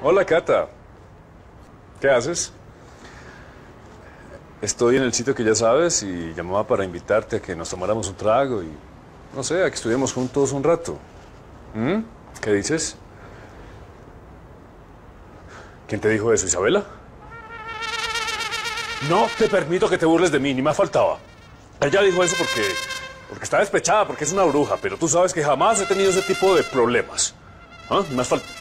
Hola, Cata. ¿Qué haces? Estoy en el sitio que ya sabes y llamaba para invitarte a que nos tomáramos un trago y, no sé, a que estuviéramos juntos un rato. ¿Qué dices? ¿Quién te dijo eso, Isabela? No te permito que te burles de mí, ni más faltaba. Ella dijo eso porque está despechada, porque es una bruja, pero tú sabes que jamás he tenido ese tipo de problemas. ¿Ah? Ni más falta.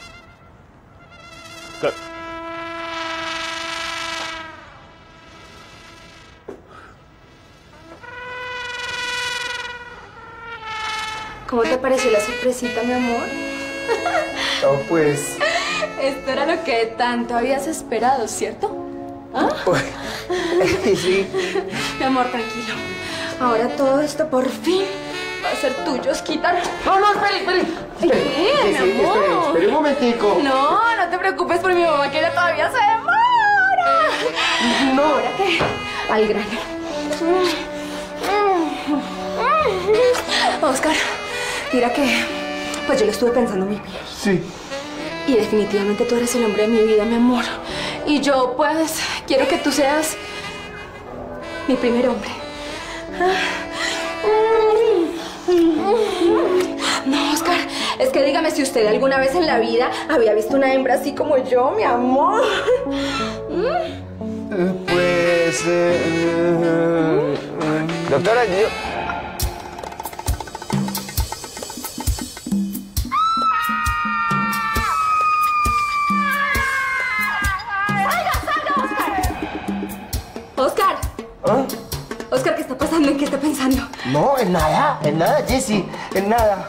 ¿Cómo te pareció la sorpresita, mi amor? No, pues... Esto era lo que tanto habías esperado, ¿cierto? ¿Ah? Sí. Mi amor, tranquilo. Ahora todo esto por fin va a ser tuyo, Osquita. No, espere. ¿Qué, mi amor? Espere un momentico. No te preocupes por mi mamá, que ella todavía se demora. No. ¿Ahora qué? Al grano. Oscar, mira que... Pues yo lo estuve pensando muy bien. Sí. Y definitivamente tú eres el hombre de mi vida, mi amor. Y yo, pues, quiero que tú seas mi primer hombre. No, Oscar, es que dígame si usted alguna vez en la vida había visto una hembra así como yo, mi amor. Pues... Doctora, yo... Oscar. ¿Ah? Oscar, ¿qué está pasando? ¿En qué está pensando? No, en nada, Jessy, en nada.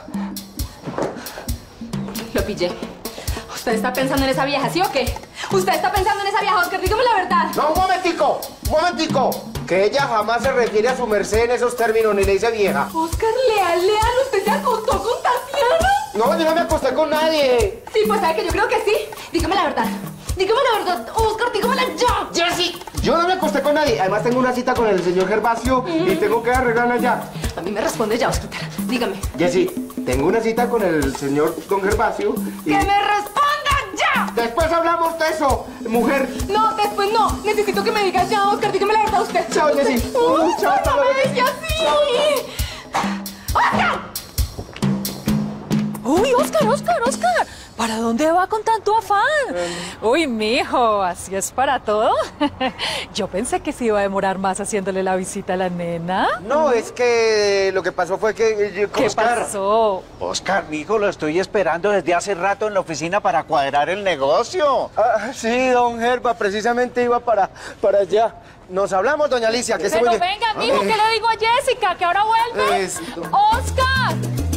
Lo pillé. ¿Usted está pensando en esa vieja, sí o qué? ¿Usted está pensando en esa vieja, Oscar? Dígame la verdad. No, un momentico. Que ella jamás se refiere a su merced en esos términos, ni le dice vieja. Oscar, leal, ¿usted se acostó con Tatiana? No, yo no me acosté con nadie. Sí, pues sabe que yo creo que sí. Dígame la verdad. Dígame la verdad, Oscar, dígamela ya. Jessy, yo no me acosté con nadie. Además tengo una cita con el señor Gervasio y tengo que arreglarla ya. A mí me responde ya, Oscar. Dígame. Jessy, tengo una cita con el señor don Gervasio y... ¡Que me responda ya! Después hablamos de eso, mujer. No, después no. Necesito que me digas ya, Oscar. Dígame la verdad usted. Chao, Jessy. Chao, hasta no luego, me deje así. ¡Oscar! Uy, Oscar. ¿Para dónde va con tanto afán? Uy, mijo, ¿así es para todo? Yo pensé que se iba a demorar más haciéndole la visita a la nena. No, es que lo que pasó fue que... ¿Qué pasó? Oscar, mijo, lo estoy esperando desde hace rato en la oficina para cuadrar el negocio. Ah, sí, don Gerva, precisamente iba para allá. Nos hablamos, doña Alicia, que se Pero oye. venga, mijo, ¿qué le digo a Jessica? ¿Que ahora vuelve? ¡Oscar!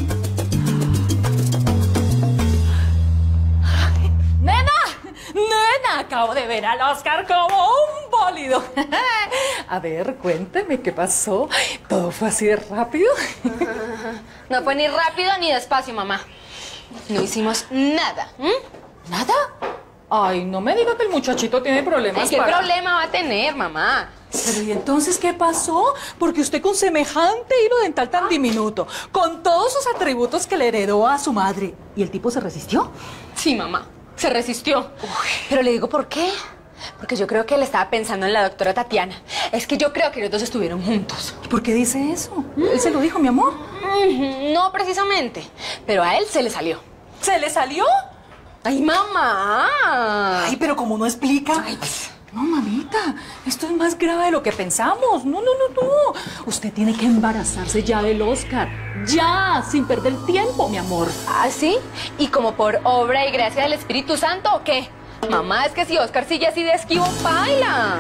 ¡Nena! Acabo de ver al Oscar como un bólido. A ver, cuénteme, ¿qué pasó? ¿Todo fue así de rápido? No fue ni rápido ni despacio, mamá. No hicimos nada. ¿Nada? Ay, no me diga que el muchachito tiene problemas. ¿Qué problema va a tener, mamá? Pero ¿y entonces qué pasó? Porque usted con semejante hilo dental tan diminuto, con todos sus atributos que le heredó a su madre, ¿y el tipo se resistió? Sí, mamá. Se resistió. Pero le digo por qué. Porque yo creo que él estaba pensando en la doctora Tatiana. Es que yo creo que los dos estuvieron juntos. ¿Y por qué dice eso? ¿Él se lo dijo, mi amor? No precisamente. Pero a él se le salió. ¿Se le salió? ¡Ay, mamá! Ay, pero como no explica. Ay, pues. No, mamita, esto es más grave de lo que pensamos. No. Usted tiene que embarazarse ya del Oscar. Ya, sin perder tiempo, mi amor. ¿Ah, sí? ¿Y como por obra y gracia del Espíritu Santo o qué? Mamá, es que si Oscar sigue así de esquivo, baila.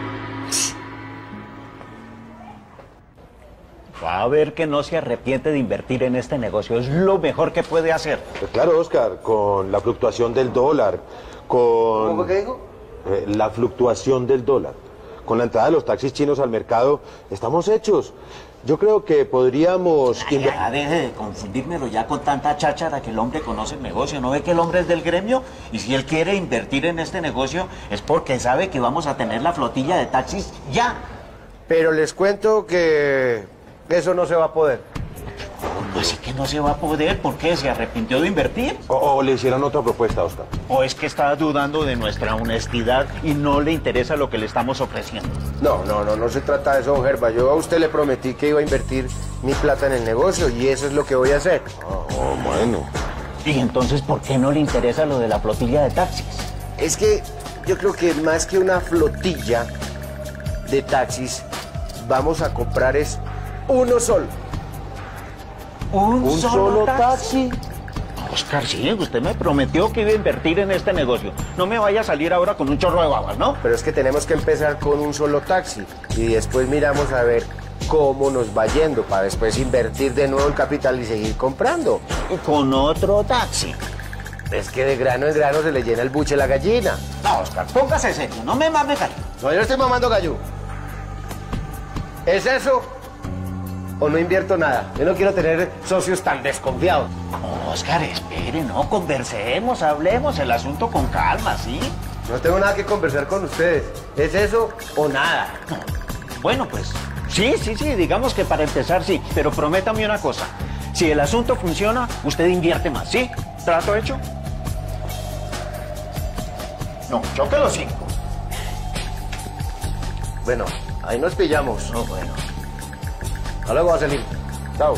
Va a ver que no se arrepiente de invertir en este negocio. Es lo mejor que puede hacer. Pues claro, Oscar, con la fluctuación del dólar, con... ¿Cómo que dijo? La fluctuación del dólar. Con la entrada de los taxis chinos al mercado, estamos hechos. Yo creo que podríamos... Ya, deje de confundírmelo ya con tanta cháchara que el hombre conoce el negocio. ¿No ve que el hombre es del gremio? Y si él quiere invertir en este negocio es porque sabe que vamos a tener la flotilla de taxis ya. Pero les cuento que eso no se va a poder. Así que no se va a poder. ¿Por qué? ¿Se arrepintió de invertir? O le hicieron otra propuesta, Oscar. ¿O es que está dudando de nuestra honestidad y no le interesa lo que le estamos ofreciendo? No se trata de eso, don Gervas. Yo a usted le prometí que iba a invertir mi plata en el negocio y eso es lo que voy a hacer. Bueno. ¿Y entonces por qué no le interesa lo de la flotilla de taxis? Es que yo creo que más que una flotilla de taxis, vamos a comprar es uno solo. ¿Un solo taxi? Oscar, sí, usted me prometió que iba a invertir en este negocio. No me vaya a salir ahora con un chorro de babas, ¿no? Pero es que tenemos que empezar con un solo taxi y después miramos a ver cómo nos va yendo para después invertir de nuevo el capital y seguir comprando. Con otro taxi. Es que de grano en grano se le llena el buche a la gallina. No, Oscar, póngase serio, no me mames, gallo. No, yo no estoy mamando gallo. ¿Es eso o no invierto nada? Yo no quiero tener socios tan desconfiados. Oscar, espere, no, conversemos, hablemos el asunto con calma, ¿sí? No tengo nada que conversar con ustedes. ¿Es eso o nada? Bueno, pues, sí, digamos que para empezar sí, pero prométame una cosa. Si el asunto funciona, usted invierte más, ¿sí? ¿Trato hecho? No, choque los 5. Bueno, ahí nos pillamos. No, bueno. Hasta luego, Vaselín. Chao.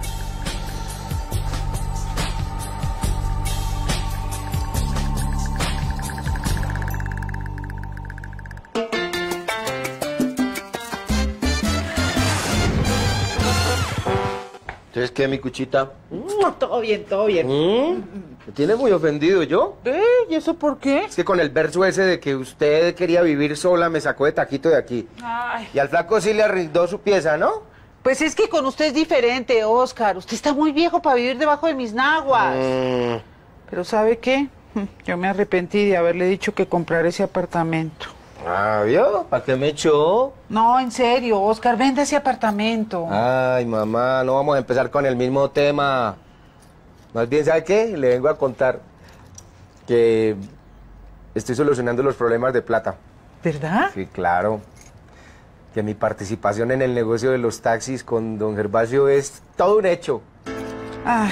¿Entonces qué, mi cuchita? Todo bien, todo bien. ¿Me tiene muy ofendido yo? ¿Y eso por qué? Es que con el verso ese de que usted quería vivir sola me sacó de taquito de aquí. Ay. Y al flaco sí le arrendó su pieza, ¿no? Pues es que con usted es diferente, Oscar. Usted está muy viejo para vivir debajo de mis naguas. Pero ¿sabe qué? Yo me arrepentí de haberle dicho que comprara ese apartamento. Ah, ¿vio? ¿Para qué me echó? No, en serio, Oscar, vende ese apartamento. Ay, mamá, no vamos a empezar con el mismo tema. Más bien, ¿sabe qué? Le vengo a contar que estoy solucionando los problemas de plata. ¿Verdad? Sí, claro. Que mi participación en el negocio de los taxis con don Gervasio es todo un hecho. Ay.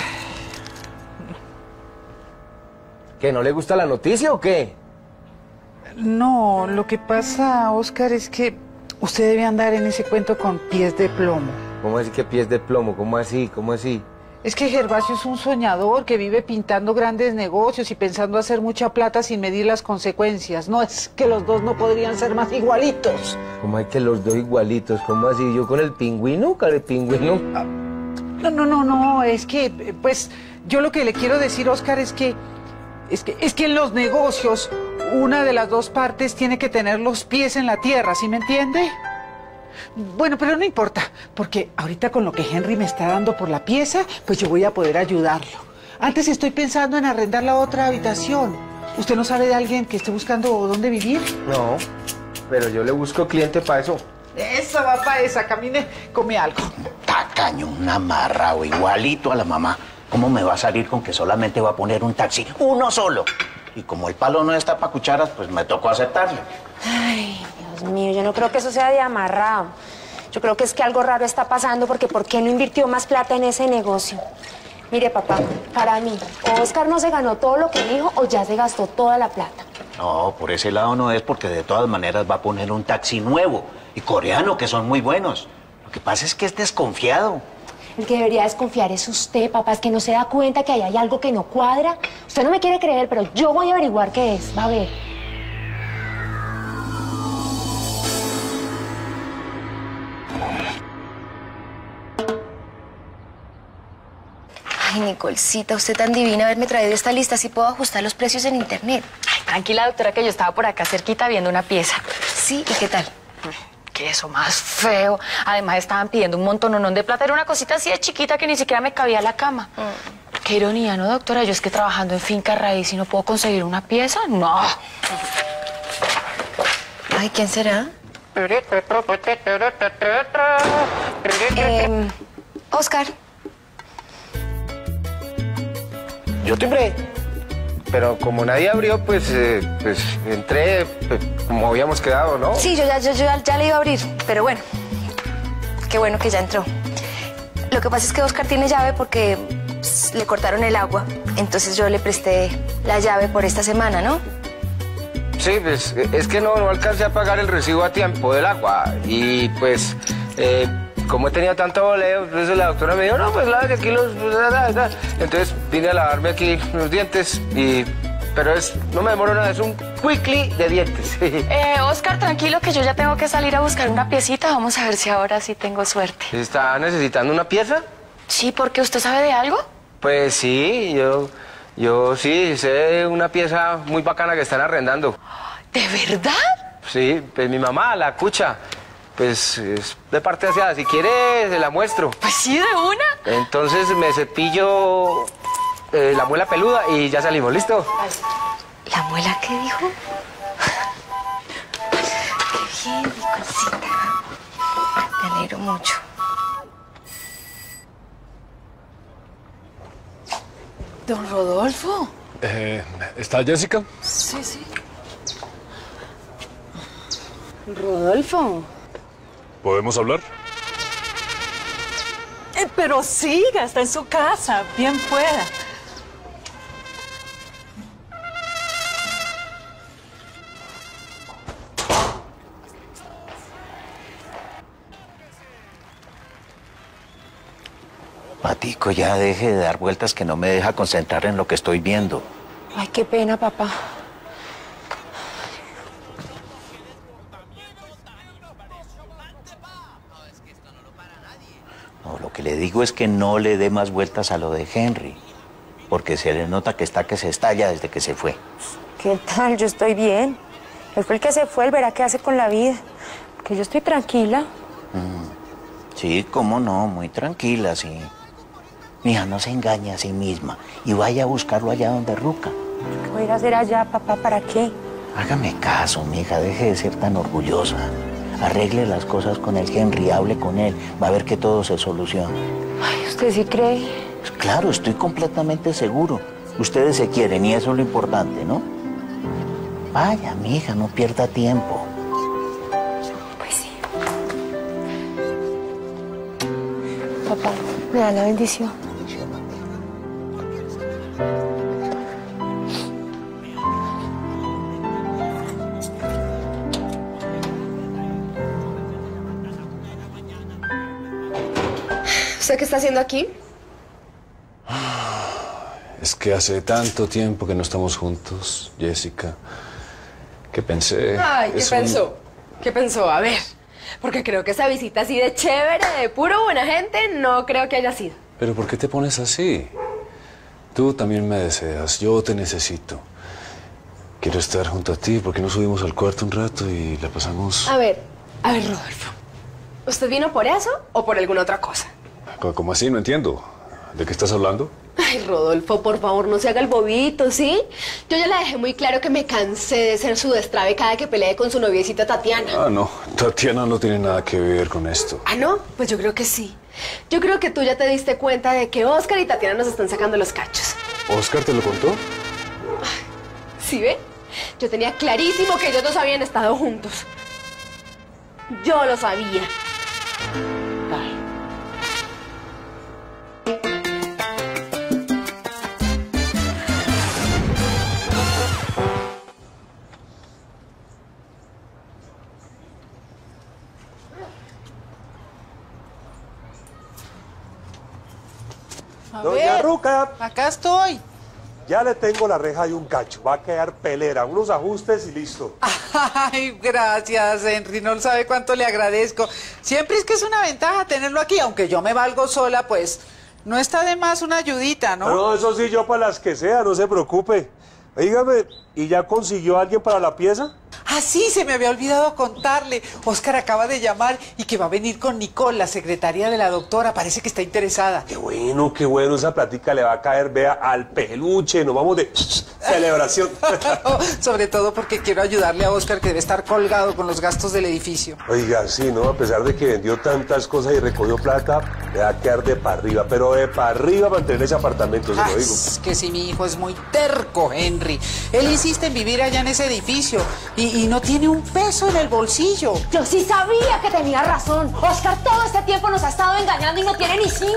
¿Que no le gusta la noticia o qué? No, lo que pasa, Oscar, es que usted debe andar en ese cuento con pies de plomo. ¿Cómo así que pies de plomo? ¿Cómo así? ¿Cómo así? Es que Gervasio es un soñador que vive pintando grandes negocios y pensando hacer mucha plata sin medir las consecuencias. No, es que los dos no podrían ser más igualitos. ¿Cómo hay que los dos igualitos? ¿Cómo así? ¿Yo con el pingüino? ¿Con el pingüino? No, es que, pues, yo lo que le quiero decir, Oscar, es que en los negocios una de las dos partes tiene que tener los pies en la tierra, ¿sí me entiende? Bueno, pero no importa, porque ahorita con lo que Henry me está dando por la pieza, pues yo voy a poder ayudarlo. Antes estoy pensando en arrendar la otra habitación. ¿Usted no sabe de alguien que esté buscando dónde vivir? No, pero yo le busco cliente para eso. Esa va para esa, camine, come algo. Tacaño, un amarrado, igualito a la mamá. ¿Cómo me va a salir con que solamente va a poner un taxi? Uno solo. Y como el palo no está para cucharas, pues me tocó aceptarlo. Ay, Dios mío, yo no creo que eso sea de amarrado. Yo creo que es que algo raro está pasando porque ¿por qué no invirtió más plata en ese negocio? Mire, papá, para mí, o Oscar no se ganó todo lo que dijo o ya se gastó toda la plata. No, por ese lado no es, porque de todas maneras va a poner un taxi nuevo y coreano, que son muy buenos. Lo que pasa es que es desconfiado. El que debería desconfiar es usted, papá, es que no se da cuenta que ahí hay algo que no cuadra. Usted no me quiere creer, pero yo voy a averiguar qué es. Va a ver. Ay, Nicolcita, usted tan divina haberme traído esta lista, así puedo ajustar los precios en internet. Ay, tranquila, doctora, que yo estaba por acá cerquita viendo una pieza. Sí, ¿y qué tal? Que eso más feo. Además estaban pidiendo un montononón de plata. Era una cosita así de chiquita que ni siquiera me cabía en la cama. Qué ironía, ¿no, doctora? Yo es que trabajando en finca raíz y no puedo conseguir una pieza. No. Ay, ¿quién será? Oscar. Yo timbré. Pero como nadie abrió, pues entré como habíamos quedado, ¿no? Sí, yo ya le iba a abrir, pero bueno, qué bueno que ya entró. Lo que pasa es que Oscar tiene llave porque le cortaron el agua. Entonces yo le presté la llave por esta semana, ¿no? Sí, pues es que no alcancé a pagar el recibo a tiempo del agua. Y pues, como he tenido tanto boleo, entonces la doctora me dijo, no, pues lávate aquí los... Entonces vine a lavarme aquí los dientes y... Pero no me demoro nada, es un quickly de dientes. Oscar, tranquilo que yo ya tengo que salir a buscar una piecita. Vamos a ver si ahora sí tengo suerte. ¿Está necesitando una pieza? Sí, ¿porque usted sabe de algo? Pues sí, yo sí sé una pieza muy bacana que están arrendando. ¿De verdad? Sí, pues mi mamá, la Cucha, pues es de parte aseada. Si quiere, se la muestro. Pues sí, de una. Entonces me cepillo la muela peluda y ya salimos, ¿listo? ¿La muela qué dijo? Qué bien, Nicolcita. Me alegro mucho. Don Rodolfo. ¿Está Jessica? Sí, sí. Rodolfo. ¿Podemos hablar? Pero siga, está en su casa, bien pueda. Matico, ya deje de dar vueltas que no me deja concentrar en lo que estoy viendo. Ay, qué pena, papá. No, lo que le digo es que no le dé más vueltas a lo de Henry, porque se le nota que se estalla desde que se fue. ¿Qué tal? Yo estoy bien. Él fue el que se fue, él verá qué hace con la vida. Porque yo estoy tranquila. Sí, cómo no, muy tranquila, sí. Mija, no se engañe a sí misma y vaya a buscarlo allá donde Ruca. ¿Qué voy a ir a hacer allá, papá? ¿Para qué? Hágame caso, mija, deje de ser tan orgullosa. Arregle las cosas con el Henry, hable con él, va a ver que todo se soluciona. Ay, ¿usted sí cree? Pues claro, estoy completamente seguro. Ustedes se quieren y eso es lo importante, ¿no? Vaya, mija, no pierda tiempo. Pues sí. Papá, me da la bendición. ¿Usted qué está haciendo aquí? Es que hace tanto tiempo que no estamos juntos, Jessica, que pensé... Ay, ¿qué pensó? ¿Qué pensó? A ver, porque creo que esa visita así de chévere, de puro buena gente, no creo que haya sido. ¿Pero por qué te pones así? Tú también me deseas, yo te necesito. Quiero estar junto a ti, ¿por qué no subimos al cuarto un rato y la pasamos...? A ver, Rodolfo, ¿usted vino por eso o por alguna otra cosa? ¿Cómo así? No entiendo. ¿De qué estás hablando? Ay, Rodolfo, por favor, no se haga el bobito, ¿sí? Yo ya le dejé muy claro que me cansé de ser su destrave cada que peleé con su noviecita Tatiana. Ah, no. Tatiana no tiene nada que ver con esto. ¿Ah, no? Pues yo creo que sí. Yo creo que tú ya te diste cuenta de que Oscar y Tatiana nos están sacando los cachos. ¿Oscar te lo contó? ¿Sí ve? Yo tenía clarísimo que ellos dos habían estado juntos. Yo lo sabía. Ay. Doña Ruca, Acá estoy. ya le tengo la reja de un cacho. Va a quedar pelera, unos ajustes y listo. Ay, gracias, Henry. No sabe cuánto le agradezco. Siempre es que es una ventaja tenerlo aquí. Aunque yo me valgo sola, pues no está de más una ayudita, ¿no? No, eso sí, yo para las que sea, no se preocupe. Dígame, ¿y ya consiguió alguien para la pieza? Ah, sí, se me había olvidado contarle. Oscar acaba de llamar y que va a venir con Nicole, la secretaria de la doctora. Parece que está interesada. Qué bueno, esa plática le va a caer, vea, al peluche. Nos vamos de celebración. Sobre todo porque quiero ayudarle a Oscar, que debe estar colgado con los gastos del edificio. Oiga, sí, ¿no? A pesar de que vendió tantas cosas y recogió plata, le va a quedar de para arriba. Pero de para arriba mantener ese apartamento, se lo digo. Es que si mi hijo es muy terco, Henry. Él insiste en vivir allá en ese edificio. Y y no tiene un peso en el bolsillo. Yo sí sabía que tenía razón. Oscar todo este tiempo nos ha estado engañando y no tiene ni 5.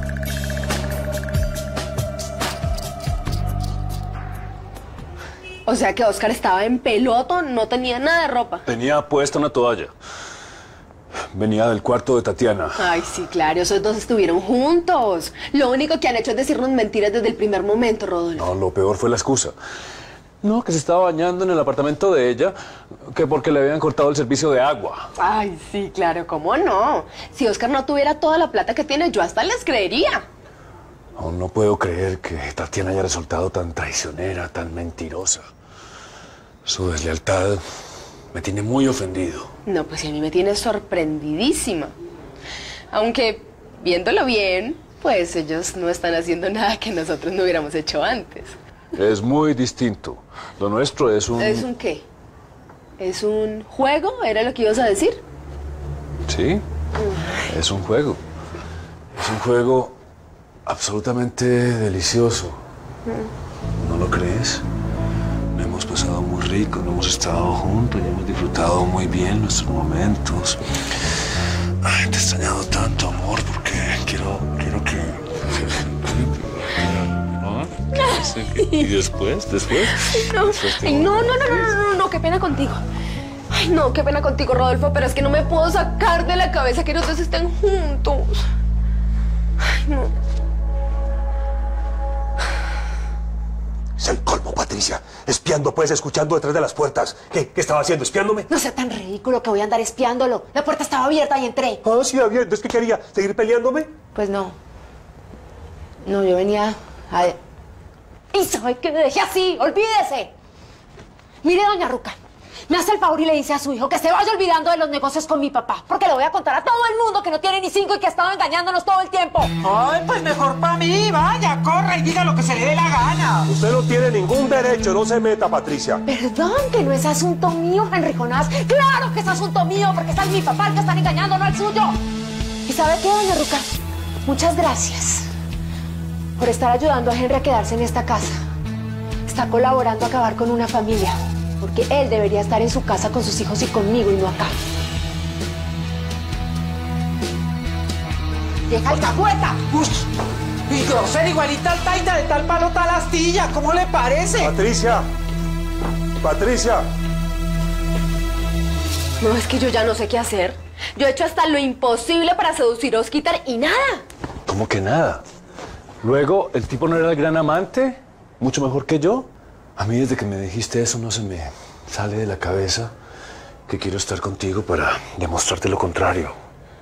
O sea que Oscar estaba en peloto, no tenía nada de ropa. Tenía puesta una toalla. Venía del cuarto de Tatiana. Ay, sí, claro, esos dos estuvieron juntos. Lo único que han hecho es decirnos mentiras desde el primer momento, Rodolfo. No, lo peor fue la excusa. No, que se estaba bañando en el apartamento de ella, que porque le habían cortado el servicio de agua. Ay, sí, claro, ¿cómo no? Si Oscar no tuviera toda la plata que tiene, yo hasta les creería. Aún no puedo creer que Tatiana haya resultado tan traicionera, tan mentirosa. Su deslealtad me tiene muy ofendido. No, pues a mí me tiene sorprendidísima. Aunque, viéndolo bien, pues ellos no están haciendo nada que nosotros no hubiéramos hecho antes. Es muy distinto. Lo nuestro es un... ¿Es un qué? ¿Es un juego? ¿Era lo que ibas a decir? Sí, es un juego. Es un juego absolutamente delicioso. ¿No lo crees? Lo hemos pasado muy rico, no hemos estado juntos y hemos disfrutado muy bien nuestros momentos. Ay, te he extrañado tanto, amor, porque quiero que... ¿Y después? No, qué pena contigo. Ay, no, qué pena contigo, Rodolfo, pero es que no me puedo sacar de la cabeza que los dos estén juntos. Ay, no. Es el colmo, Patricia. Espiando, pues, escuchando detrás de las puertas. ¿Qué estaba haciendo? ¿Espiándome? No sea tan ridículo que voy a andar espiándolo. La puerta estaba abierta y entré. Ah, sí, abierto. ¿Entonces qué quería? ¿Seguir peleándome? Pues no. No, yo venía a... ¿Y sabe qué me dejé así? ¡Olvídese! Mire, doña Ruca, me hace el favor y le dice a su hijo que se vaya olvidando de los negocios con mi papá, porque le voy a contar a todo el mundo que no tiene ni 5 y que ha estado engañándonos todo el tiempo. Ay, pues mejor para mí. Vaya, corra y diga lo que se le dé la gana. Usted no tiene ningún derecho. No se meta, Patricia. Perdón, que no es asunto mío, Henry Jonás. ¡Claro que es asunto mío! Porque está mi papá el que están engañando, no el suyo. ¿Y sabe qué, doña Ruca? Muchas gracias por estar ayudando a Henry a quedarse en esta casa. Está colaborando a acabar con una familia, porque él debería estar en su casa con sus hijos y conmigo y no acá. ¡Deja alcahueta! Uy, y grosera igualita al taita, de tal palo tal astilla. ¿Cómo le parece? Patricia. Patricia. No, es que yo ya no sé qué hacer. Yo he hecho hasta lo imposible para seducir a Osquitar y nada. ¿Cómo que nada? Luego, ¿el tipo no era el gran amante? ¿Mucho mejor que yo? A mí desde que me dijiste eso no se me sale de la cabeza que quiero estar contigo para demostrarte lo contrario.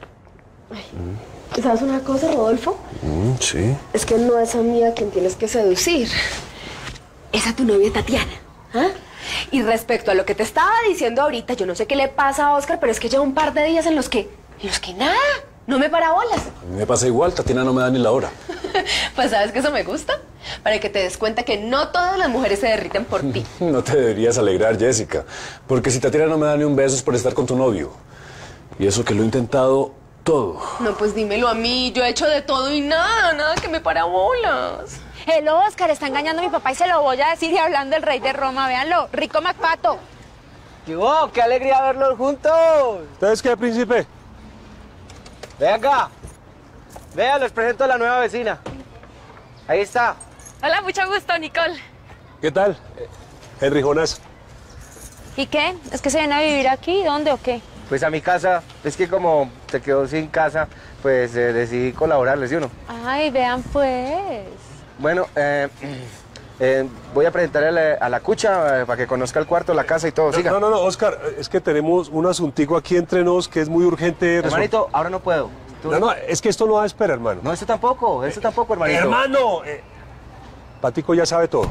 ¿Sabes una cosa, Rodolfo? Sí. Es que no es a mí a quien tienes que seducir. Es a tu novia Tatiana. ¿Ah? Y respecto a lo que te estaba diciendo ahorita, yo no sé qué le pasa a Oscar, pero es que lleva un par de días en los que nada, no me para bolas. A mí me pasa igual, Tatiana no me da ni la hora. Pues ¿sabes que eso me gusta? Para que te des cuenta que no todas las mujeres se derriten por ti. No te deberías alegrar, Jessica, porque si Tatiana no me da ni un beso es por estar con tu novio. Y eso que lo he intentado todo. No, pues dímelo a mí, yo he hecho de todo y nada que me para bolas. El Oscar está engañando a mi papá y se lo voy a decir y hablando del rey de Roma, véanlo, Rico Macpato. ¡Yo! ¡Qué alegría verlos juntos! ¿Ustedes qué, príncipe? Ven acá. Vean, les presento a la nueva vecina. Ahí está. Hola, mucho gusto, Nicole. ¿Qué tal? Henry Jonás. ¿Y qué? ¿Es que se viene a vivir aquí? ¿Dónde o qué? Pues a mi casa. Es que como se quedó sin casa, pues decidí colaborarles, ¿sí o no? Ay, vean pues. Bueno, voy a presentarle a la cucha para que conozca el cuarto, la casa y todo. Siga. No, Oscar, es que tenemos un asuntico aquí entre nos que es muy urgente. Hermanito, ahora no puedo. No, es que esto no va a esperar, hermano. No, esto tampoco, hermanito. ¡Hermano! Patico ya sabe todo.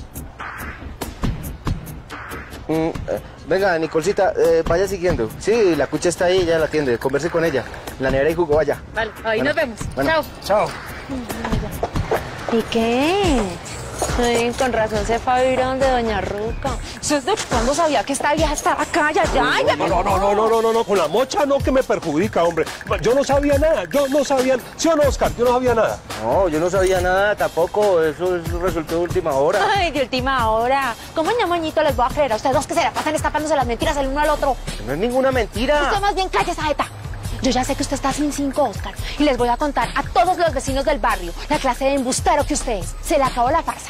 Venga, Nicolcita, vaya siguiendo. Sí, la cucha está ahí, ya la atiende. Converse con ella. En la nevera y jugo, vaya. Vale, ahí nos vemos. Bueno, Chao. chao. ¿Y qué? Ay, con razón se fue a vivir a donde doña Ruca. ¿Usted desde cuándo sabía que esta vieja estaba acá y allá? Ay, No, con la mocha no, que me perjudica, hombre. Yo no sabía nada, ¿sí o no, Oscar? Yo no sabía nada. No, yo no sabía nada tampoco, eso resultó de última hora. Ay, de última hora. ¿Cómo en moñito les voy a creer a ustedes dos que se la pasan escapándose las mentiras el uno al otro? No es ninguna mentira. Usted más bien calle esa jeta. Yo ya sé que usted está sin 5, Oscar, y les voy a contar a todos los vecinos del barrio la clase de embustero que usted es. Se le acabó la farsa.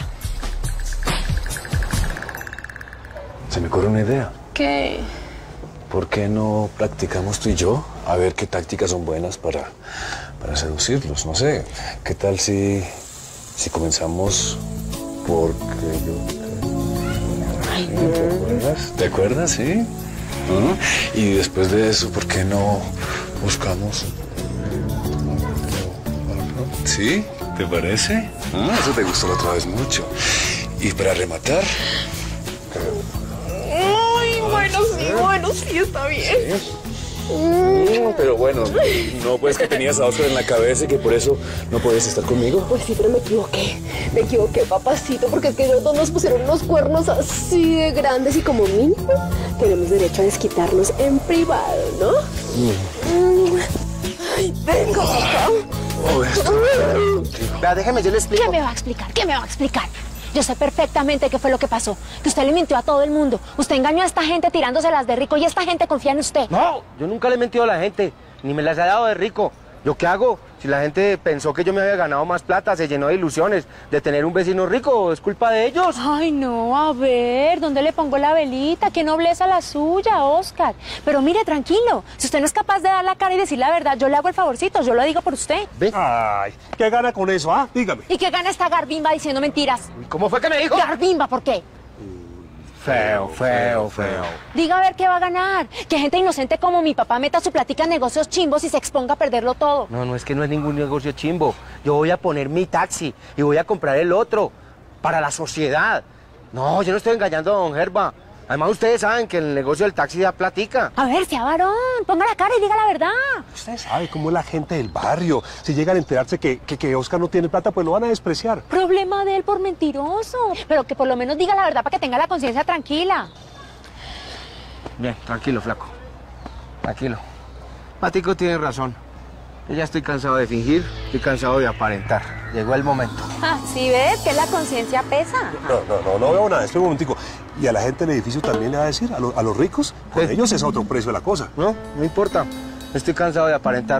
Se me ocurre una idea. ¿Qué? ¿Por qué no practicamos tú y yo? A ver qué tácticas son buenas para seducirlos. No sé, ¿qué tal si comenzamos porque yo... Ay, ¿Te acuerdas? ¿Te acuerdas, sí? ¿Ah? Y después de eso, ¿por qué no buscamos? ¿Sí? ¿Te parece? ¿Ah? Eso te gustó la otra vez mucho. Y para rematar... Ay, bueno, sí, está bien. Pero bueno, no pues que tenías a Oscar en la cabeza y que por eso no podías estar conmigo. Pues sí, pero me equivoqué, papacito, porque es que los dos nos pusieron unos cuernos así de grandes y como mínimo tenemos derecho a desquitarnos en privado, ¿no? Ay, venga, papá. Vea, déjeme, yo le explico. ¿Qué me va a explicar? ¿Qué me va a explicar? Yo sé perfectamente qué fue lo que pasó. Que usted le mintió a todo el mundo. Usted engañó a esta gente tirándoselas de rico y esta gente confía en usted. No, yo nunca le he mentido a la gente, ni me las he dado de rico. ¿Yo qué hago? Si la gente pensó que yo me había ganado más plata, se llenó de ilusiones de tener un vecino rico, ¿es culpa de ellos? Ay, no, a ver, ¿dónde le pongo la velita? Qué nobleza la suya, Oscar. Pero mire, tranquilo, si usted no es capaz de dar la cara y decir la verdad, yo le hago el favorcito, yo lo digo por usted. ¿Ve? Ay, ¿qué gana con eso, ah? Dígame. ¿Y qué gana esta garbimba diciendo mentiras? ¿Cómo fue que me dijo? Garbimba, ¿por qué? Feo. Diga a ver qué va a ganar. Que gente inocente como mi papá meta su platica en negocios chimbos y se exponga a perderlo todo. No, es que no es ningún negocio chimbo. Yo voy a poner mi taxi y voy a comprar el otro para la sociedad. No, yo no estoy engañando a don Gerba. Además, ustedes saben que el negocio del taxi da platica. A ver, sea varón, ponga la cara y diga la verdad. Usted sabe cómo es la gente del barrio. Si llegan a enterarse que Oscar no tiene plata, pues lo van a despreciar. Problema de él por mentiroso. Pero que por lo menos diga la verdad para que tenga la conciencia tranquila. Bien, tranquilo, flaco. Tranquilo. Patico tiene razón. Yo ya estoy cansado de fingir, estoy cansado de aparentar. Llegó el momento. Ah, ¿sí ves que la conciencia pesa? No veo nada. Espera un momentico. ¿Y a la gente del edificio también le va a decir? ¿A los ricos? Con ellos es otro precio de la cosa. No importa. Estoy cansado de aparentar.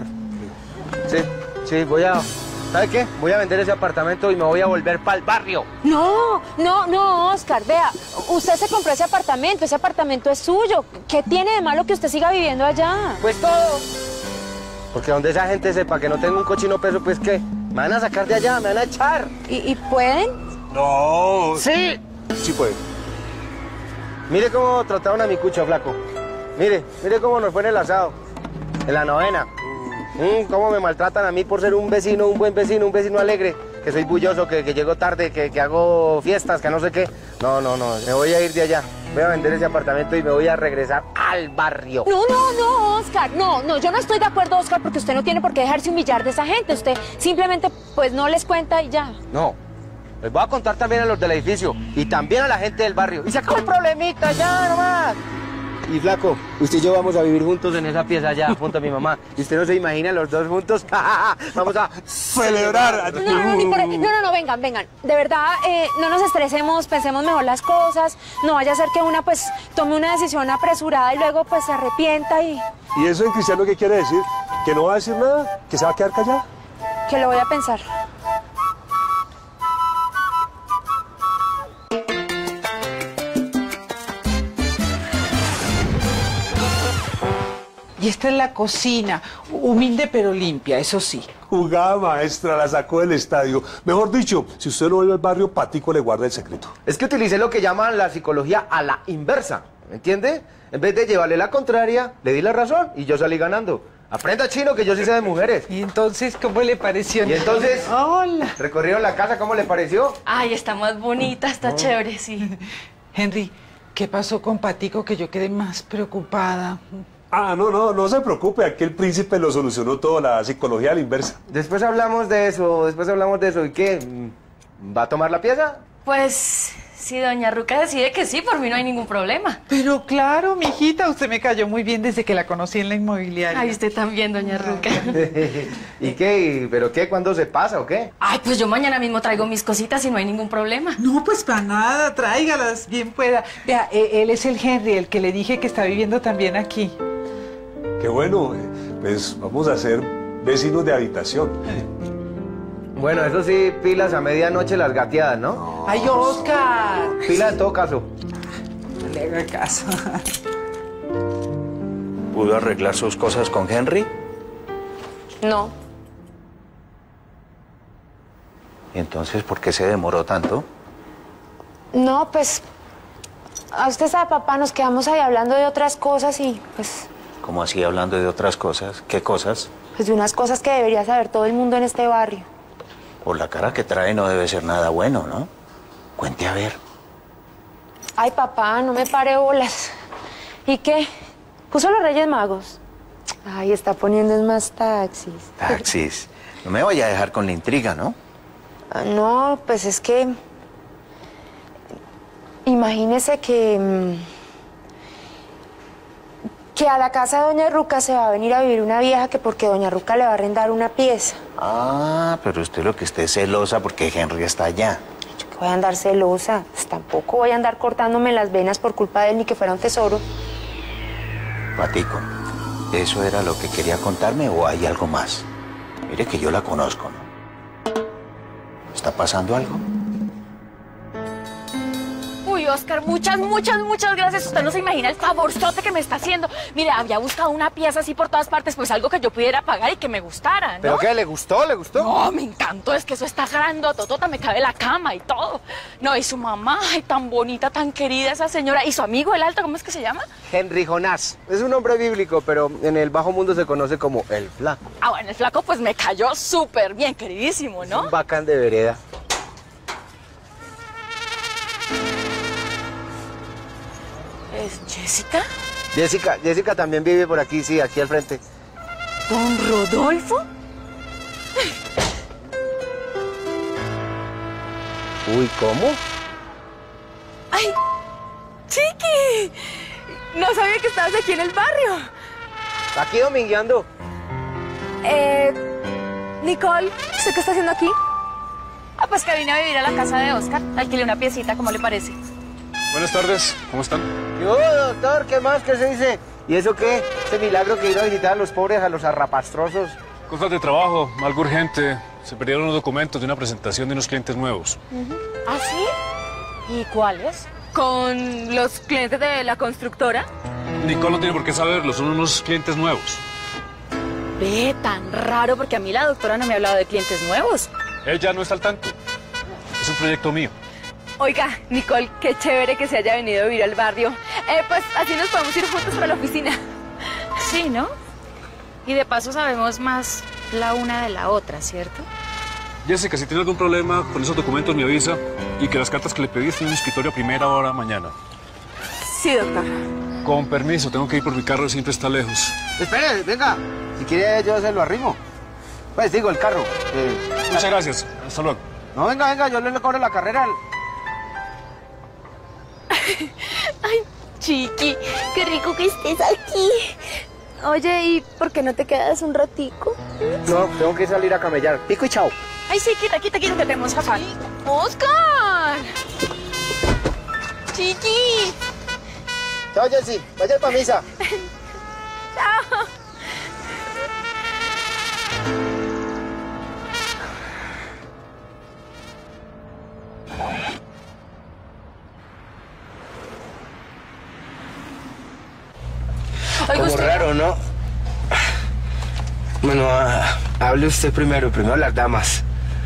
Sí, voy a... ¿Sabe qué? Voy a vender ese apartamento y me voy a volver para el barrio. No, Oscar, vea, usted se compró ese apartamento es suyo. ¿Qué tiene de malo que usted siga viviendo allá? Pues todo. Porque donde esa gente sepa que no tengo un cochino peso, pues ¿qué? Me van a sacar de allá, me van a echar. ¿Y pueden? No. Sí. Sí puede. Mire cómo trataron a mi cucho, flaco. Mire cómo nos fue en el asado. En la novena. Cómo me maltratan a mí por ser un buen vecino alegre. Que soy bulloso, que llego tarde, que hago fiestas, que no sé qué. No. Me voy a ir de allá. Voy a vender ese apartamento y me voy a regresar al barrio. No, Oscar. No, yo no estoy de acuerdo, Oscar, porque usted no tiene por qué dejarse humillar de esa gente. Usted simplemente, pues, no les cuenta y ya. No. Les voy a contar también a los del edificio y también a la gente del barrio. Y se acabó el problemita, ya nomás. Y flaco, usted y yo vamos a vivir juntos en esa pieza allá, junto a mi mamá. Y usted no se imagina los dos juntos. Vamos a celebrar. No, vengan. De verdad, no nos estresemos, pensemos mejor las cosas. No vaya a ser que una, pues, tome una decisión apresurada y luego, pues, se arrepienta y... ¿Y eso en cristiano qué quiere decir? ¿Que no va a decir nada? ¿Que se va a quedar callada? Que lo voy a pensar. Y esta es la cocina, humilde pero limpia, eso sí. Jugada maestra, la sacó del estadio. Mejor dicho, si usted no vuelve al barrio, Patico le guarda el secreto. Es que utilicé lo que llaman la psicología a la inversa, ¿me entiende? En vez de llevarle la contraria, le di la razón y yo salí ganando. Aprenda chino, que yo sí sé de mujeres. ¿Y entonces cómo le pareció? ¿Y entonces? Hola. ¿Recorrieron la casa? ¿Cómo le pareció? Ay, está más bonita, está chévere, sí. Henry, ¿qué pasó con Patico que yo quedé más preocupada? No se preocupe, aquí el príncipe lo solucionó todo, la psicología a la inversa. Después hablamos de eso. ¿Y qué? ¿Va a tomar la pieza? Pues, si doña Ruca decide que sí, por mí no hay ningún problema. Pero claro, mijita, usted me cayó muy bien desde que la conocí en la inmobiliaria. Ay, usted también, doña Ruca. ¿Y qué? ¿Pero qué? ¿Cuándo se pasa o qué? Ay, pues yo mañana mismo traigo mis cositas y no hay ningún problema. No, pues para nada, tráigalas, bien pueda. Vea, él es el Henry, el que le dije que está viviendo también aquí. Qué bueno, pues vamos a ser vecinos de habitación. Bueno, eso sí, pilas a medianoche las gateadas, ¿no? ¡Ay, Oscar! Pilas en todo caso. No le haga caso. ¿Pudo arreglar sus cosas con Henry? No. ¿Y entonces por qué se demoró tanto? No, pues... A usted sabe, papá, nos quedamos ahí hablando de otras cosas y, pues... ¿Cómo así hablando de otras cosas? ¿Qué cosas? Pues de unas cosas que debería saber todo el mundo en este barrio. Por la cara que trae no debe ser nada bueno, ¿no? Cuente a ver. Ay, papá, no me pare bolas. ¿Y qué? ¿Puso los Reyes Magos? Ay, está poniendo más taxis. Taxis. No me vaya a dejar con la intriga, ¿no? Ah, no, pues es que... Imagínese que a la casa de doña Ruca se va a venir a vivir una vieja que porque doña Ruca le va a arrendar una pieza. Ah, pero usted lo que esté es celosa porque Henry está allá. Yo que voy a andar celosa, pues tampoco voy a andar cortándome las venas por culpa de él ni que fuera un tesoro. Matico, ¿eso era lo que quería contarme o hay algo más? Mire que yo la conozco, ¿no? ¿Está pasando algo? Uy, Oscar, muchas gracias. Usted no se imagina el favorzote que me está haciendo. Mire, había buscado una pieza así por todas partes, pues algo que yo pudiera pagar y que me gustara, ¿no? ¿Pero qué? ¿Le gustó? ¿Le gustó? No, me encantó. Es que eso está grandototota, me cabe la cama y todo. No, y su mamá, ay, tan bonita, tan querida esa señora. Y su amigo, el alto, ¿cómo es que se llama? Henry Jonás. Es un nombre bíblico, pero en el bajo mundo se conoce como el Flaco. Ah, bueno, el flaco pues me cayó súper bien, queridísimo, ¿no? Es un bacán de vereda. ¿Es Jessica? Jessica también vive por aquí, sí, aquí al frente. ¿Don Rodolfo? Uy, ¿cómo? ¡Ay! ¡Chiqui! No sabía que estabas aquí en el barrio. Aquí domingueando. Nicole, ¿usted qué está haciendo aquí? Ah, pues que vine a vivir a la casa de Oscar. Alquilé una piecita, ¿cómo le parece? Buenas tardes, ¿cómo están? Yo, doctor, ¿qué más? ¿Qué se dice? ¿Y eso qué? Este milagro que ir a visitar a los pobres, a los arrapastrosos. Cosas de trabajo, algo urgente. Se perdieron los documentos de una presentación de unos clientes nuevos. ¿Ah, sí? ¿Y cuáles? ¿Con los clientes de la constructora? Nicole no tiene por qué saberlo, son unos clientes nuevos. Ve, tan raro, porque a mí la doctora no me ha hablado de clientes nuevos. Ella no está al tanto. Es un proyecto mío. Oiga, Nicole, qué chévere que se haya venido a vivir al barrio. Pues así nos podemos ir juntos para la oficina. Sí, ¿no? Y de paso sabemos más la una de la otra, ¿cierto? Jessica, si tiene algún problema con esos documentos me avisa y que las cartas que le pedí estén en mi escritorio a primera hora mañana. Sí, doctor. Con permiso, tengo que ir por mi carro, siempre está lejos. Espere, venga. Si quiere yo se lo arrimo. Pues digo, el carro. Muchas gracias. Hasta luego. No, venga, yo le cobro la carrera. Ay, Chiqui, qué rico que estés aquí. Oye, ¿y por qué no te quedas un ratico? No, tengo que salir a camellar. Pico y chao. Ay, sí, quita, que tenemos afán. ¡Oscar! ¡Chiqui! Chao, Jessy. Vaya para misa. ¡Chao! Oiga, Como usted... raro, ¿no? Bueno, hable usted primero las damas.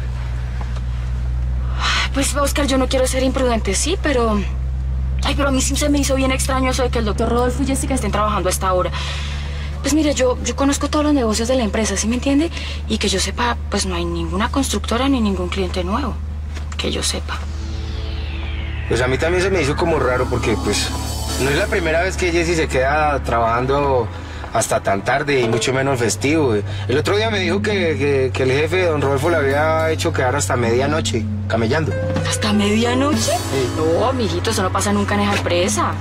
Pues, Oscar, yo no quiero ser imprudente, sí, pero... Ay, pero a mí sí se me hizo bien extraño eso de que el doctor Rodolfo y Jessica estén trabajando a esta hora. Pues mire, yo conozco todos los negocios de la empresa, ¿sí me entiende? Y que yo sepa, pues no hay ninguna constructora ni ningún cliente nuevo. Que yo sepa. Pues a mí también se me hizo como raro porque, pues, no es la primera vez que Jessy se queda trabajando hasta tan tarde y mucho menos festivo. El otro día me dijo que el jefe, don Rodolfo, le había hecho quedar hasta medianoche, camellando. ¿Hasta medianoche? Sí. No, mijito, eso no pasa nunca en esa empresa.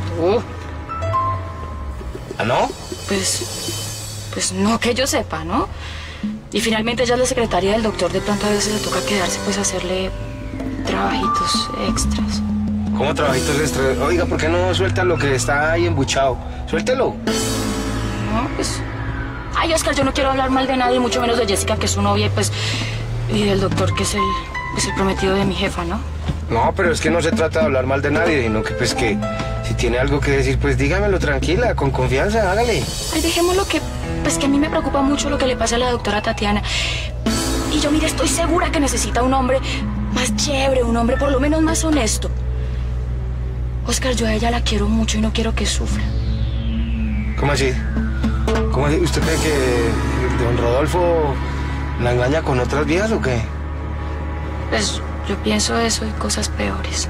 ¿Ah, no? Pues no que yo sepa, ¿no? Y finalmente ella es la secretaria del doctor, de pronto a veces le toca quedarse pues a hacerle trabajitos extras. ¿Cómo trabajitos extras? Oiga, ¿por qué no suelta lo que está ahí embuchado? Suéltelo. No, pues... Ay, Oscar, yo no quiero hablar mal de nadie, mucho menos de Jessica, que es su novia, y del doctor, que es el prometido de mi jefa, ¿no? No, pero es que no se trata de hablar mal de nadie, sino que pues que si tiene algo que decir, pues dígamelo tranquila, con confianza, hágale. Ay, dejémoslo que a mí me preocupa mucho lo que le pasa a la doctora Tatiana. Y yo, mire, estoy segura que necesita un hombre más chévere, un hombre por lo menos más honesto. Oscar, yo a ella la quiero mucho y no quiero que sufra. ¿Cómo así? ¿Cómo así? ¿Usted cree que don Rodolfo la engaña con otras viejas o qué? Pues yo pienso eso y cosas peores.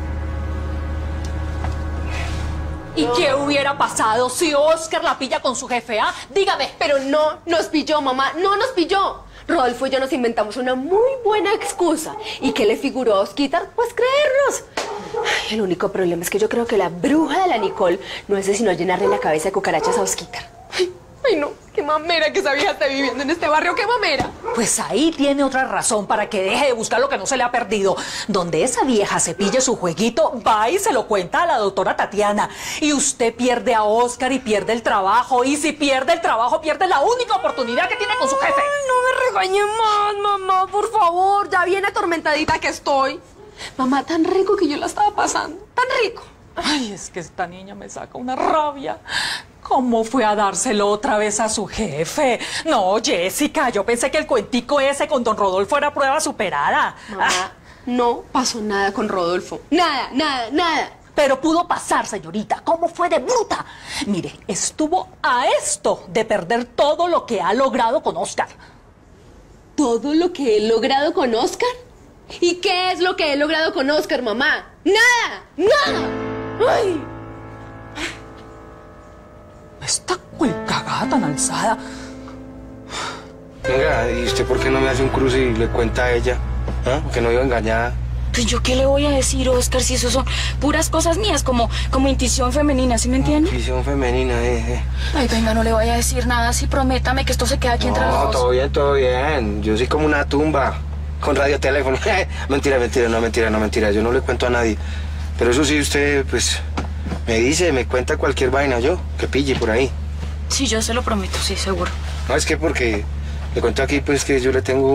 ¿Y qué hubiera pasado si Oscar la pilla con su jefe, ah? Dígame. Pero no nos pilló, mamá, no nos pilló. Rodolfo y yo nos inventamos una muy buena excusa. ¿Y qué le figuró a Osquitar? Pues creernos. Ay, el único problema es que yo creo que la bruja de la Nicole no hace sino llenarle la cabeza de cucarachas a Osquitar. Ay, no, qué mamera que esa vieja está viviendo en este barrio, qué mamera. Pues ahí tiene otra razón para que deje de buscar lo que no se le ha perdido. Donde esa vieja se pille su jueguito, va y se lo cuenta a la doctora Tatiana. Y usted pierde a Oscar y pierde el trabajo. Y si pierde el trabajo, pierde la única oportunidad que tiene con su jefe. Ay, no me regañe más, mamá, por favor. Ya bien atormentadita que estoy. Mamá, tan rico que yo la estaba pasando, tan rico. Ay, es que esta niña me saca una rabia. ¿Cómo fue a dárselo otra vez a su jefe? No, Jessica, yo pensé que el cuentico ese con don Rodolfo era prueba superada. Mamá, no pasó nada con Rodolfo. Nada, nada, nada. Pero pudo pasar, señorita. ¿Cómo fue de bruta? Mire, estuvo a esto de perder todo lo que ha logrado con Oscar. ¿Todo lo que he logrado con Oscar? ¿Y qué es lo que he logrado con Oscar, mamá? ¡Nada! ¡Nada! ¡Ay! Esta cuelcagada tan alzada. Venga, ¿y usted por qué no me hace un cruce y le cuenta a ella? ¿Ah? Que no iba engañada. Pues yo qué le voy a decir, Oscar, si eso son puras cosas mías, como intuición femenina, ¿sí me entiende? Intuición femenina, Ay, venga, no le voy a decir nada, sí, prométame que esto se queda aquí entre los dos. No, todo bien, todo bien. Yo soy como una tumba con radioteléfono. Mentira. Yo no le cuento a nadie. Pero eso sí, usted, pues, me cuenta cualquier vaina yo, que pille por ahí. Sí, yo se lo prometo, sí, seguro. No, es que porque le cuento aquí, pues, que yo le tengo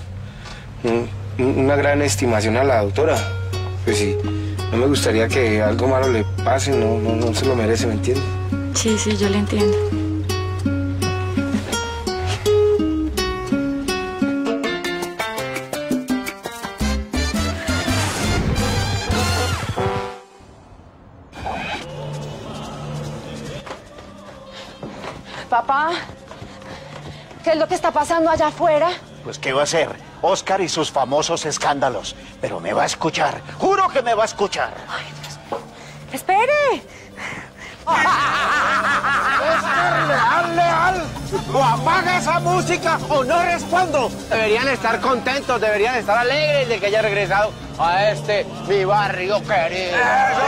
una gran estimación a la doctora. Pues sí, no me gustaría que algo malo le pase, no se lo merece, ¿me entiende? Sí, yo le entiendo. Papá, ¿qué es lo que está pasando allá afuera? Pues, ¿qué va a hacer? Oscar y sus famosos escándalos. Pero me va a escuchar. Juro que me va a escuchar. Ay, Dios mío. ¡Espere! Oscar, leal. O apaga esa música o no respondo. Deberían estar contentos, deberían estar alegres de que haya regresado a mi barrio querido.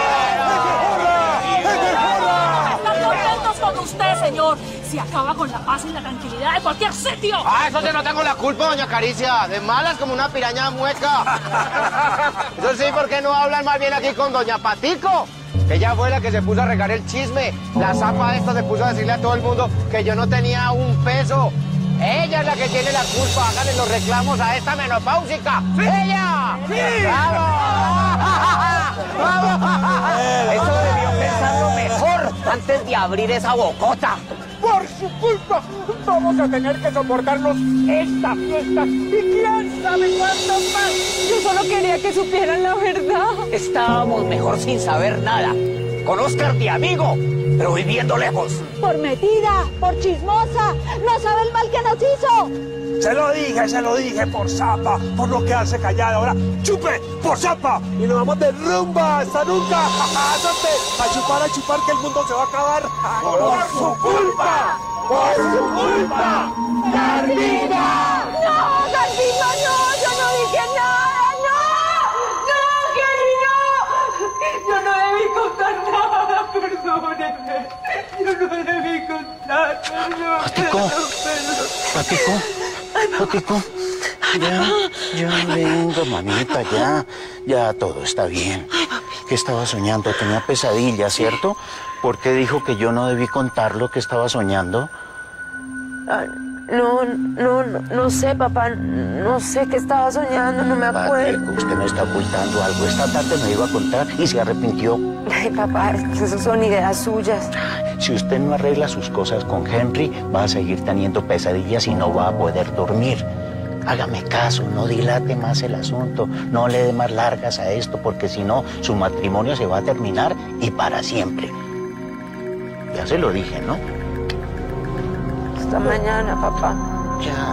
Están contentos con usted, señor. Si acaba con la paz y la tranquilidad de cualquier sitio. Eso sí no tengo la culpa, doña Caricia. De malas como una piraña mueca. Eso sí, ¿por qué no hablan más bien aquí con doña Patico? Ella fue la que se puso a regar el chisme. La zapa esta se puso a decirle a todo el mundo que yo no tenía un peso. Ella es la que tiene la culpa. Háganle los reclamos a esta menopáusica. ¡Sí! ¡Ella! ¡Sí! ¡Bravo! ¡Bravo! Eso debió pensarlo mejor antes de abrir esa bocota. Por su culpa, vamos a tener que soportarnos esta fiesta y quién sabe cuánto más. Yo solo quería que supieran la verdad. Estábamos mejor sin saber nada. Con Oscar de amigo, pero viviendo lejos. Por metida, por chismosa, no sabe el mal que nos hizo. Se lo dije, por zapa, por no quedarse callada. Ahora, chupe, por zapa. Y nos vamos de rumba hasta nunca. A chupar, que el mundo se va a acabar. ¡Por su culpa! ¡Por su culpa! ¡Gardina! ¡No, Gardina, no! ¡Yo no dije nada! ¡No! ¡No, Henry, no! Yo no debí contar nada, perdónenme. Yo no debí contar, perdón. Patico. Ya venga, mamita, ya todo está bien. ¿Qué estaba soñando? Tenía pesadillas, ¿cierto? ¿Por qué dijo que yo no debí contar lo que estaba soñando? No sé, papá. No sé qué estaba soñando, no me acuerdo. Patico, usted me está ocultando algo. Esta tarde me iba a contar y se arrepintió. Ay, papá, esas son ideas suyas. Si usted no arregla sus cosas con Henry, va a seguir teniendo pesadillas y no va a poder dormir. Hágame caso, no dilate más el asunto, no le dé más largas a esto, porque si no, su matrimonio se va a terminar y para siempre. Ya se lo dije, ¿no? Hasta mañana, papá. Ya.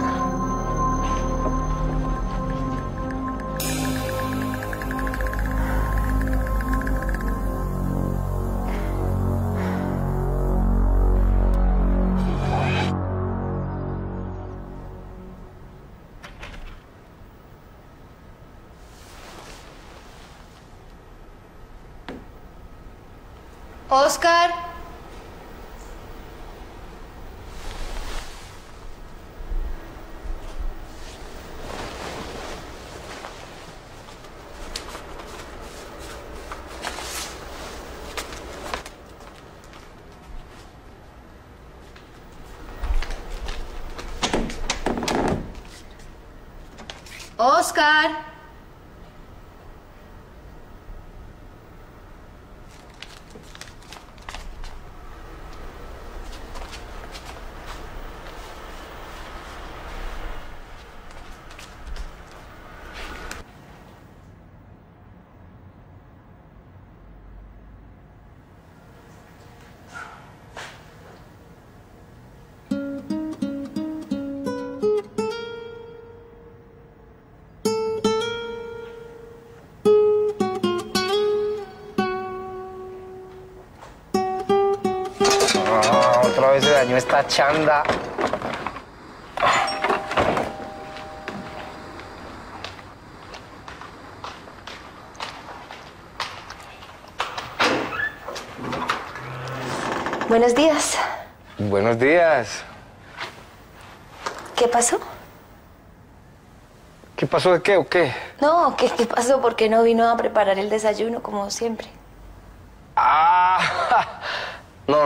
Oscar. Oscar. Otra vez se dañó esta chanda. Buenos días. Buenos días. ¿Qué pasó? ¿Qué pasó de qué o qué? No, ¿qué pasó? ¿Por qué no vino a preparar el desayuno como siempre? Ah, no.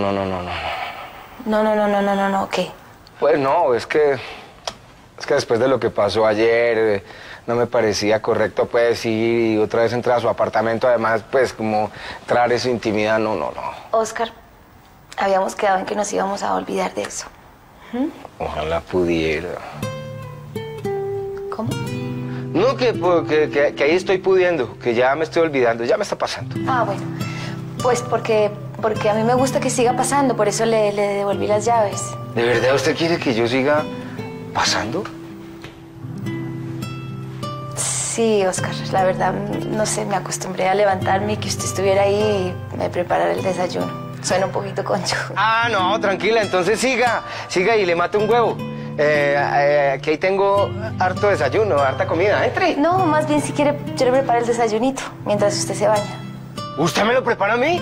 No, ¿qué? Pues no, es que después de lo que pasó ayer, no me parecía correcto pues ir y otra vez entrar a su apartamento, además pues como entrar en su intimidad, no. Oscar, habíamos quedado en que nos íbamos a olvidar de eso. Ojalá pudiera. ¿Cómo? No, que ahí estoy pudiendo, que ya me estoy olvidando, ya me está pasando. Ah, bueno, pues porque a mí me gusta que siga pasando, por eso le devolví las llaves. ¿De verdad usted quiere que yo siga pasando? Sí, Oscar, la verdad, no sé, me acostumbré a levantarme y que usted estuviera ahí y me preparara el desayuno. Suena un poquito concho. Ah, no, tranquila, entonces siga y le mato un huevo. Que ahí tengo harto desayuno, harta comida, entre. No, más bien si quiere, yo le preparo el desayunito mientras usted se baña. ¿Usted me lo prepara a mí?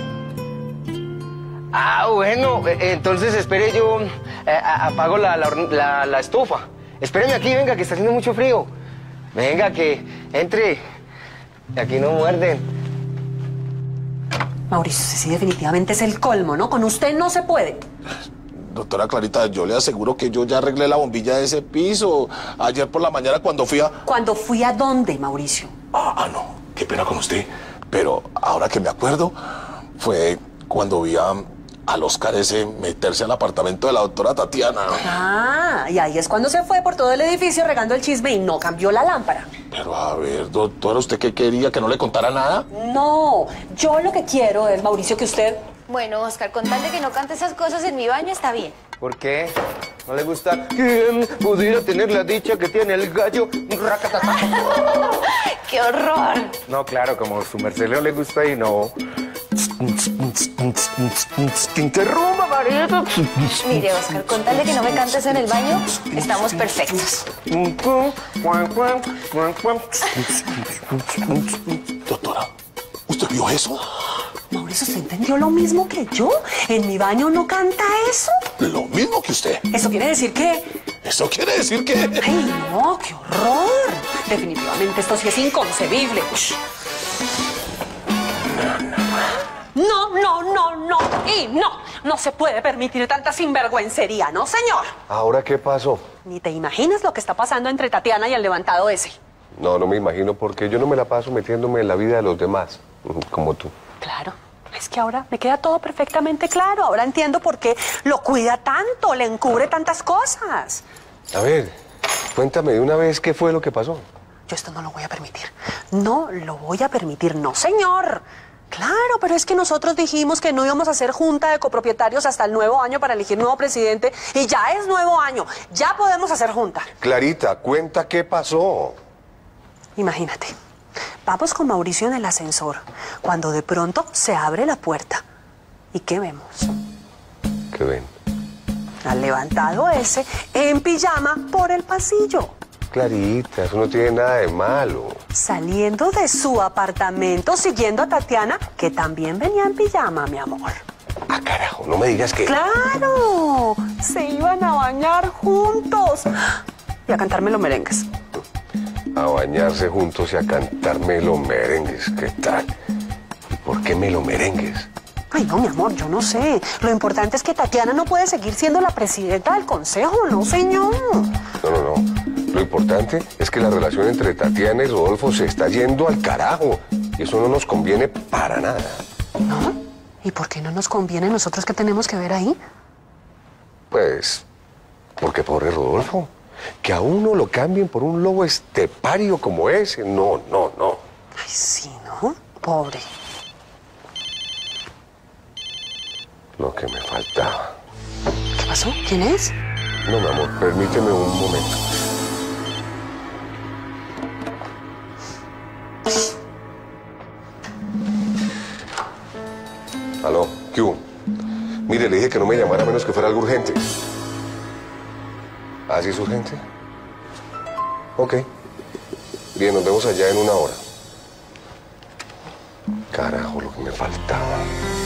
Ah, bueno, entonces espere, yo apago la estufa. Espéreme aquí, venga, que está haciendo mucho frío. Venga, que entre. Aquí no muerden. Mauricio, sí, definitivamente es el colmo, ¿no? Con usted no se puede. Doctora Clarita, yo le aseguro que yo ya arreglé la bombilla de ese piso. Ayer por la mañana cuando fui a... ¿Cuándo fui a dónde, Mauricio? No, qué pena con usted. Pero ahora que me acuerdo, fue cuando vi al Oscar ese meterse al apartamento de la doctora Tatiana. Ah, y ahí es cuando se fue por todo el edificio regando el chisme y no cambió la lámpara. Pero a ver, doctora, ¿usted qué quería? ¿Que no le contara nada? No, yo lo que quiero es, Mauricio, que usted... Bueno, Oscar, con tal de que no cante esas cosas en mi baño, está bien. ¿Por qué? ¿No le gusta? ¿Quién pudiera tener la dicha que tiene el gallo? ¡Racatatá! ¡Qué horror! No, claro, como su merced no le gusta y no... ¡Que rumba, pajarito. Mire, Oscar, con tal de que no me cantes en el baño, estamos perfectos. Doctora, ¿usted vio eso? Mauricio, ¿usted entendió lo mismo que yo? ¿En mi baño no canta eso? Lo mismo que usted. ¿Eso quiere decir qué? ¿Eso quiere decir que...? ¡Ay, no! ¡Qué horror! Definitivamente esto sí es inconcebible. No. Y no se puede permitir tanta sinvergüencería, ¿no, señor? ¿Ahora qué pasó? Ni te imaginas lo que está pasando entre Tatiana y el levantado ese. No me imagino porque yo no me la paso metiéndome en la vida de los demás, como tú. Claro. Es que ahora me queda todo perfectamente claro. Ahora entiendo por qué lo cuida tanto, le encubre tantas cosas. A ver, cuéntame de una vez qué fue lo que pasó. Yo esto no lo voy a permitir. No lo voy a permitir, no, señor. Claro, pero es que nosotros dijimos que no íbamos a hacer junta de copropietarios hasta el nuevo año para elegir nuevo presidente y ya es nuevo año. Ya podemos hacer junta. Clarita, cuenta qué pasó. Imagínate. Vamos con Mauricio en el ascensor, cuando de pronto se abre la puerta. ¿Y qué vemos? ¿Qué ven? Al levantado ese en pijama por el pasillo. Clarita, eso no tiene nada de malo. Saliendo de su apartamento, siguiendo a Tatiana, que también venía en pijama, mi amor. Ah, carajo, no me digas que... ¡Claro! Se iban a bañar juntos y a cantarme los merengues. A bañarse juntos y a cantarme los merengues, ¿qué tal? ¿Y por qué me lo merengues? Ay, no, mi amor, yo no sé. Lo importante es que Tatiana no puede seguir siendo la presidenta del consejo, ¿no, señor? No. Lo importante es que la relación entre Tatiana y Rodolfo se está yendo al carajo. Y eso no nos conviene para nada. ¿No? ¿Y por qué no nos conviene nosotros qué tenemos que ver ahí? Pues, porque pobre Rodolfo. Que a uno lo cambien por un lobo estepario como ese. No. Ay, sí, ¿no? Pobre. Lo que me faltaba. ¿Qué pasó? ¿Quién es? No, mi amor, permíteme un momento. Aló, ¿qué hubo? Mire, le dije que no me llamara a menos que fuera algo urgente. ¿Ah, sí es urgente? Ok. Bien, nos vemos allá en 1 hora. Carajo, lo que me faltaba.